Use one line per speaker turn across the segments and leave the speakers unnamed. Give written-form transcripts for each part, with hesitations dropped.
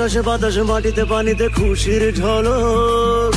আকাশে বাতাসে মাটিতে পানিতে খুশির ঝলক।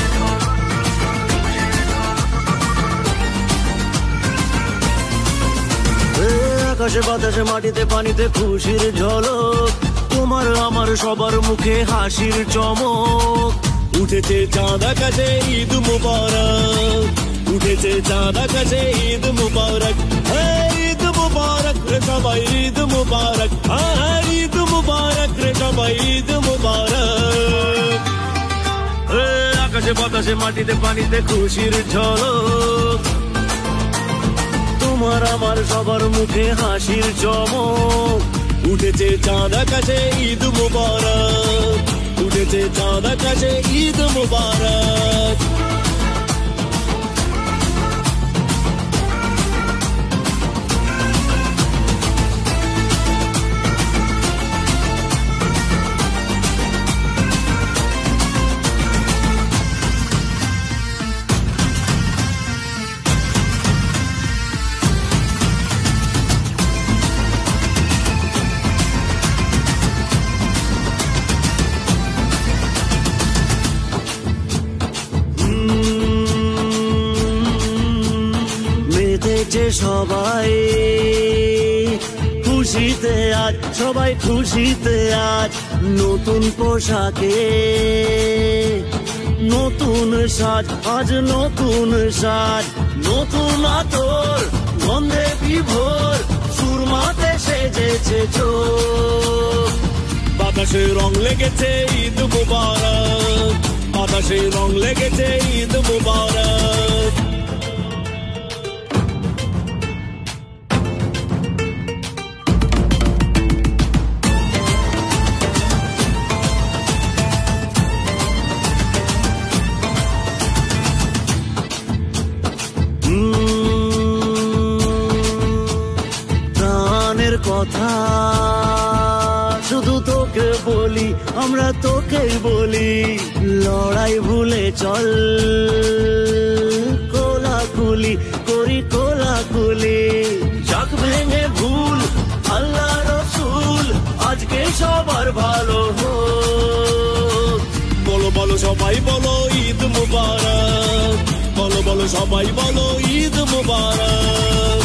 আকাশে বাতাসে মাটিতে পানিতে খুশির ঝলক, তোমার আমার সবার মুখে হাসির চমক। উঠেছে চাঁদ আকাশে ঈদ মুবারক, উঠেছে চাঁদ আকাশে ঈদ মুবারক, ঈদ মুবারক রে সবাই ঈদ মুবারক, ঈদ মুবারক রে সবাই ঈদ মুবারক। আকাশে বাতাসে মাটিতে পানিতে খুশির ঝলক, তোমার আমার সবার মুখে হাসির চমক। উঠেছে চাঁদ আকাশে ঈদ মুবারক, উঠেছে চাঁদ আকাশে ঈদ মুবারক। সবাই খুশিতে আজ, সবাই খুশিতে আজ, নতুন পোশাকে নতুন সাজ, আজ নতুন সাজ, নতুন আতর গন্ধে বিভোর, সুরমাতে সেজেছে চোখ। বাতাসে রং লেগেছে ঈদ মুবারক, বাতাসে রং লেগেছে ঈদ মুবারক। কথা শুধু তোকে বলি, আমরা তোকেই বলি, লড়াই ভুলে চল, কোলাকুলি করি কোলাকুলি। যাক ভেঙে ভুল আল্লাহ রসুল, আজকে সবার ভালো হোক। বলো বলো সবাই বলো ঈদ মুবারক, বলো বলো সবাই বলো ঈদ মুবারক।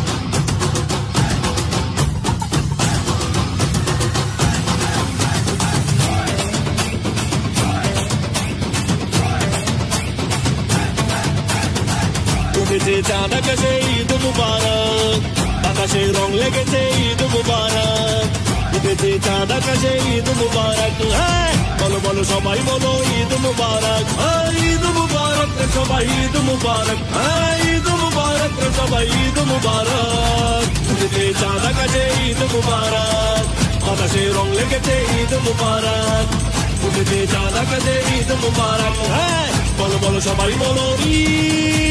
উঠেছে চাঁদ আকাশে ঈদ মুবারক, আকাশে রং লেগেছে ঈদ মুবারক, উঠেছে চাঁদ আকাশে ঈদ মুবারক। বলো বলো সবাই বলো ঈদ মুবারক, ঈদ মুবারক রে সবাই ঈদ মুবারক, ঈদ মুবারক রে সবাই ঈদ মুবারক। উঠেছে চাঁদ আকাশে ঈদ মুবারক, আকাশে রং লেগেছে ঈদ মুবারক, উঠেছে চাঁদ আকাশে ঈদ মুবারক। বলো বলো সবাই বলো ঈদ।